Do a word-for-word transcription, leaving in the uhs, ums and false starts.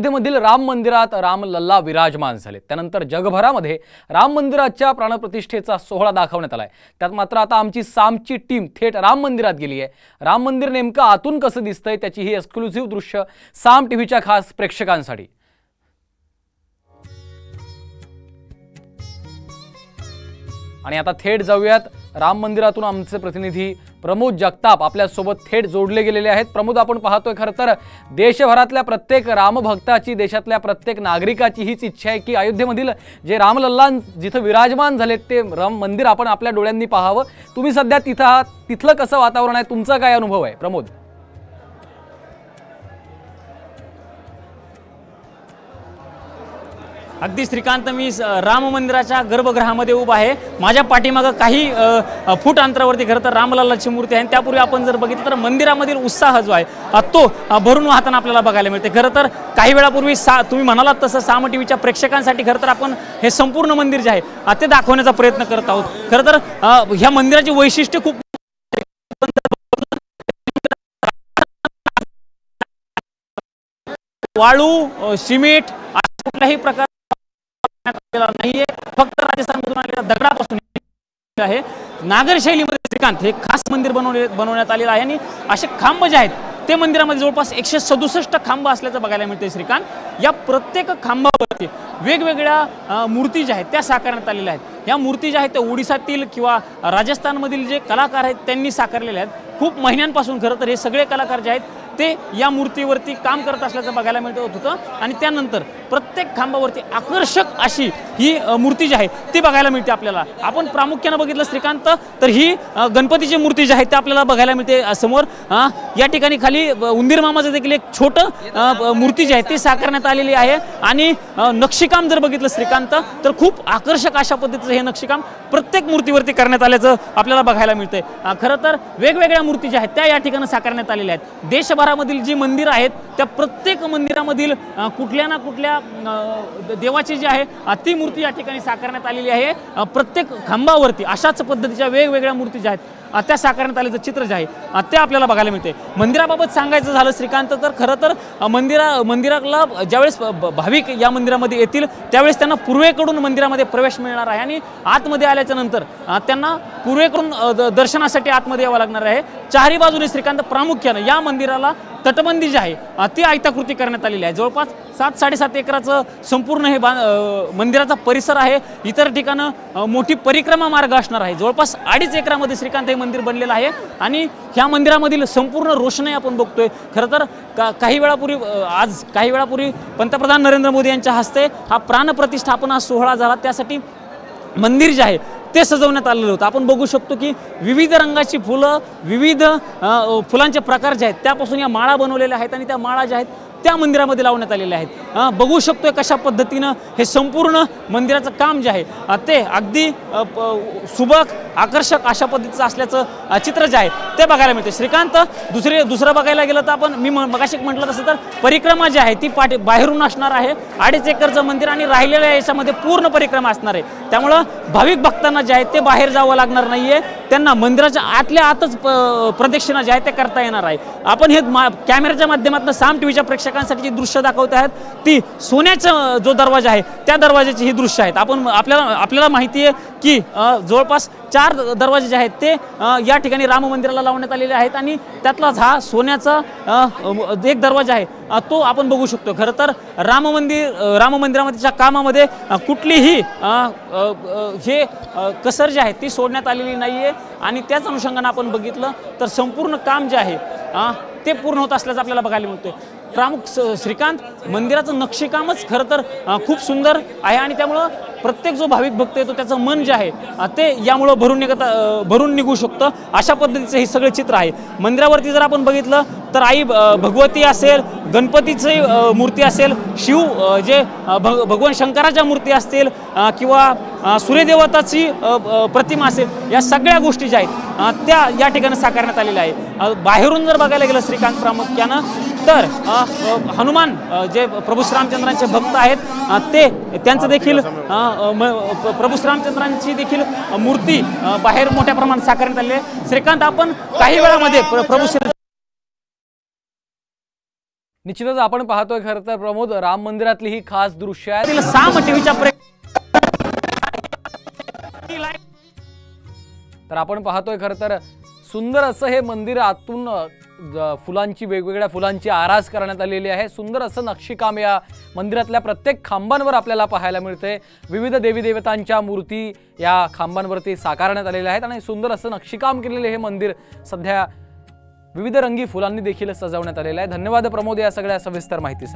अयोध्येमधील राम मंदिरात रामलल्ला विराजमान झाले। त्यानंतर जगभरामध्ये राम मंदिराच्या प्राणप्रतिष्ठेचा सोहळा दाखवण्यात आलाय। त्यात मात्र आता आमची सामची टीम थेट राम मंदिरात गेली आहे। राम मंदिर नेमकं आतून कसं दिसतंय त्याची ही एक्सक्लुसिव्ह दृश्य साम टीव्हीच्या खास प्रेक्षकांसाठी। आणि आता थेट जाऊयात राम मंदिरातून आमचे प्रतिनिधी प्रमोद जगताप आपल्या सोबत थेट जोडले गेलेले आहेत। प्रमोद, आपण पाहतोय खरं तर देशभरातल्या प्रत्येक रामभक्ताची, देशातल्या प्रत्येक नागरिकाची हीच इच्छा आहे की अयोध्येमधील जे रामलल्ला जिथं विराजमान झालेत ते राम मंदिर आपण आपल्या डोळ्यांनी पाहावं। तुम्ही सध्या तिथं आहात, तिथलं कसं वातावरण आहे, तुमचा काय अनुभव आहे प्रमोद? अगदी श्रीकांत, मी राम मंदिराच्या गर्भगृहामध्ये उभा आहे। माझ्या पाठीमागं काही फूट अंतरावरती खरं तर रामलल्लाची मूर्ती आहे। त्यापूर्वी आपण जर बघितलं तर मंदिरामधील उत्साह जो आहे तो भरून वाहताना आपल्याला बघायला मिळते। खरं तर काही वेळापूर्वी सा तुम्ही म्हणालात तसं साम टीव्हीच्या प्रेक्षकांसाठी खरं तर आपण हे संपूर्ण मंदिर जे आहे ते दाखवण्याचा प्रयत्न करत आहोत। खरं तर ह्या मंदिराची वैशिष्ट्य खूप वाळू, सिमेंट कुठल्याही प्रकार नाहीये, फक्त राजस्थानमधून आलेल्या दगडापासून आहे। नागर शैलीमध्ये श्रीकांत हे खास मंदिर बनवले बनवण्यात आलेलं आहे आणि असे खांब जे आहेत ते मंदिरामध्ये जवळपास एकशे सदुसष्ट खांब असल्याचं बघायला मिळते। श्रीकांत, या प्रत्येक खांबावरती वेगवेगळ्या मूर्ती ज्या आहेत त्या साकारण्यात आलेल्या आहेत। या मूर्ती ज्या आहेत त्या ओडिसातील किंवा राजस्थानमधील जे कलाकार आहेत त्यांनी साकारलेल्या आहेत। खूप महिन्यांपासून खरं तर हे सगळे कलाकार जे आहेत ते या मूर्तीवरती काम करत असल्याचं बघायला मिळत होतं आणि त्यानंतर प्रत्येक खांबावरती आकर्षक अशी ही मूर्ती जी आहे ती बघायला मिळते आपल्याला। आपण प्रामुख्याने बघितलं श्रीकांत तर ही गणपतीची मूर्ती जी आहे ते आपल्याला बघायला मिळते समोर। या ठिकाणी खाली उंदीर मामाचं देखील एक छोटं मूर्ती जी आहे ती साकारण्यात आलेली आहे आणि नक्षीकाम जर बघितलं श्रीकांत तर खूप आकर्षक अशा पद्धतीचं हे नक्षीकाम प्रत्येक मूर्तीवरती करण्यात आल्याचं आपल्याला बघायला मिळतंय। खरं तर वेगवेगळ्या मूर्ती ज्या आहेत त्या या ठिकाणी साकारण्यात आलेल्या आहेत। देशभरामधील जी मंदिरं आहेत त्या प्रत्येक मंदिरामधील कुठल्या ना कुठल्या देवाची जी आहे ती मूर्ती या ठिकाणी साकारण्यात आलेली आहे। प्रत्येक खांबावरती अशाच पद्धतीच्या वेगवेगळ्या मूर्ती ज्या आहेत त्या साकारण्यात आलेलं चित्र जे आहे ते आपल्याला बघायला मिळते। मंदिराबाबत सांगायचं झालं श्रीकांत तर खरं तर मंदिरा मंदिराला ज्यावेळेस भाविक या मंदिरामध्ये येतील त्यावेळेस त्यांना पूर्वेकडून मंदिरामध्ये प्रवेश मिळणार आहे आणि आतमध्ये आल्याच्या नंतर त्यांना पूर्वेकडून दर्शनासाठी आतमध्ये यावं लागणार आहे। चारही बाजूने श्रीकांत प्रामुख्याने या मंदिराला तटबंदी जी आहे ती आयताकृती करण्यात आलेली आहे। जवळपास सात साडेसात एकराचं संपूर्ण हे मंदिराचा परिसर आहे। इतर ठिकाणं मोठी परिक्रमा मार्ग असणार आहे। जवळपास अडीच एकरामध्ये श्रीकांत हे मंदिर बनलेलं आहे आणि ह्या मंदिरामधील संपूर्ण रोषणाई आपण बघतोय। खरं तर का काही वेळापूर्वी आज काही वेळापूर्वी पंतप्रधान नरेंद्र मोदी यांच्या हस्ते हा प्राणप्रतिष्ठापना सोहळा झाला, त्यासाठी मंदिर जे आहे ते सजवण्यात आलेलं होतं। आपण बघू शकतो की विविध रंगाची फुलं, विविध फुलांचे प्रकार जे आहेत त्यापासून या माळा बनवलेल्या आहेत आणि त्या माळा ज्या आहेत त्या मंदिरामध्ये लावण्यात आलेल्या आहेत। बघू शकतोय कशा पद्धतीनं हे संपूर्ण मंदिराचं काम जे आहे ते अगदी सुबक आकर्षक अशा पद्धतीचं असल्याचं चित्र जे आहे ते बघायला मिळते। श्रीकांत, दुसरे दुसरं बघायला गेलं तर आपण मी मगाशी म्हटलं तसं तर परिक्रमा जी आहे ती पाठी बाहेरून असणार आहे। अडीच एकरचं मंदिर आणि राहिलेल्या याच्यामध्ये पूर्ण परिक्रमा असणार आहे। त्यामुळं भाविक भक्तांना जे आहे ते बाहेर जावं लागणार नाहीये, त्यांना मंदिराच्या आतल्या आतच प्रदक्षिणा जे आहे ते करता येणार आहे। आपण हे कॅमेऱ्याच्या माध्यमातून साम टीव्हीच्या प्रेक्षकांसाठी जी दृश्य दाखवत आहेत ती सोन्याचा जो दरवाजा आहे त्या दरवाजाची ही दृश्य आहेत। आपण आपल्याला आपल्याला माहिती आहे की जवळपास चार दरवाजे जे आहेत ते या ठिकाणी राम मंदिराला लावण्यात आलेले आहेत आणि त्यातलाच हा सोन्याचा एक दरवाजा आहे तो आपण बघू शकतो। खरं तर राम मंदिर राम मंदिरामध्येच्या कामामध्ये कुठलीही हे कसर जी आहे ती सोडण्यात आलेली नाहीये आणि त्याच अनुषंगाने आपण बघितलं तर संपूर्ण काम जे आहे ते पूर्ण होत असल्याचं आपल्याला बघायला मिळतंय। प्रमुख श्रीकांत, मंदिराचं नक्षीकामच खरं तर खूप सुंदर आहे आणि त्यामुळं प्रत्येक जो भाविक भक्त येतो त्याचं मन जे आहे ते यामुळं भरून निघत भरून निघू शकतं अशा पद्धतीचं हे सगळे चित्र आहे। मंदिरावरती जर आपण बघितलं तर आई भगवती असेल, गणपतीची मूर्ती असेल, शिव जे भग भगवान शंकराच्या मूर्ती असतील किंवा सूर्यदेवताची प्रतिमा असेल, या सगळ्या गोष्टी ज्या आहेत त्या या ठिकाणी साकारण्यात आलेल्या आहे। बाहेरून जर बघायला गेलं श्रीकांत प्रामुख्यानं तर हनुमान जे प्रभू श्रीरामचंद्रांचे भक्त आहेत ते त्यांचं देखील प्रभू श्रीरामचंद्रांची देखील मूर्ती बाहेर मोठ्या प्रमाणात साकारण्यात आली आहे। श्रीकांत, आपण काही वेळामध्ये प्रभू श्री निश्चितच आपण पाहतोय खरं तर प्रमोद, राम मंदिरातली ही खास दृश्य आहेत. तिला साम टीव्हीच्या तर आपण पाहतोय खरं तर सुंदर असं हे मंदिर आतून अ, ज- फुलांची वेगवेगळ्या फुलांची आरास करण्यात आलेली आहे. सुंदर असं नक्षीकाम या मंदिरातल्या प्रत्येक खांबांवर आपल्याला पाहायला मिळते. विविध देवी देवतांच्या मूर्ती या खांबांवरती साकारण्यात आलेल्या आहेत आणि सुंदर असं नक्षीकाम केलेले हे मंदिर सध्या विविध रंगी फुलांनी देखील सजवण्यात आलेलं आहे. धन्यवाद प्रमोद या सगळ्या सविस्तर माहितीसाठी.